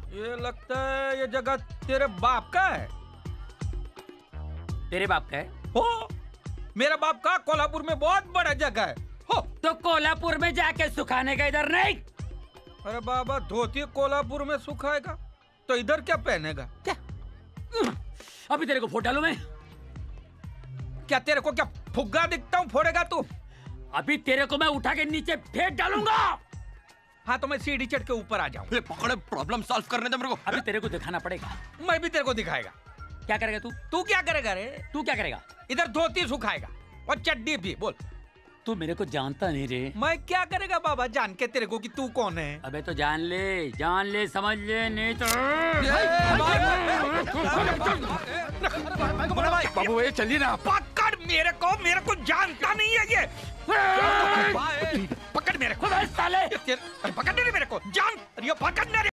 ये लगता है ये जगह तेरे बाप का है। तेरे बाप का है? हो, मेरा बाप का कोल्हापुर में बहुत बड़ा जगह है। हो, तो कोल्हापुर में जाके सुखाने का, इधर नहीं। अरे बाबा, धोती कोल्हापुर में सुखाएगा तो इधर क्या पहनेगा? क्या अभी तेरे को फोड़ डालूं मैं? क्या तेरे को क्या फुग्गा दिखता हूँ, फोड़ेगा तू? अभी तेरे को मैं उठा के नीचे फेंक डालूंगा। हाँ तो मैं सीढ़ी चढ़ के ऊपर आ जाऊँ। पकड़े, प्रॉब्लम सॉल्व करने दे मेरे को। अभी तेरे को दिखाना पड़ेगा। मैं भी तेरे को दिखाएगा। क्या करेगा तू? तू क्या करेगा रे? तू क्या करेगा? इधर धोती सुखाएगा और चड्डी भी। बोल। तू मेरे को जानता नहीं रे। मैं क्या करेगा बाबा जान के तेरे को कि तू कौन है? अबे तो जान ले, समझ ले, नहीं तो बाबू ये चलिए ना। पकड़ मेरे को जानता नहीं है ये। पकड़ मेरे को साले। पकड़ मेरे को जान, पकड़।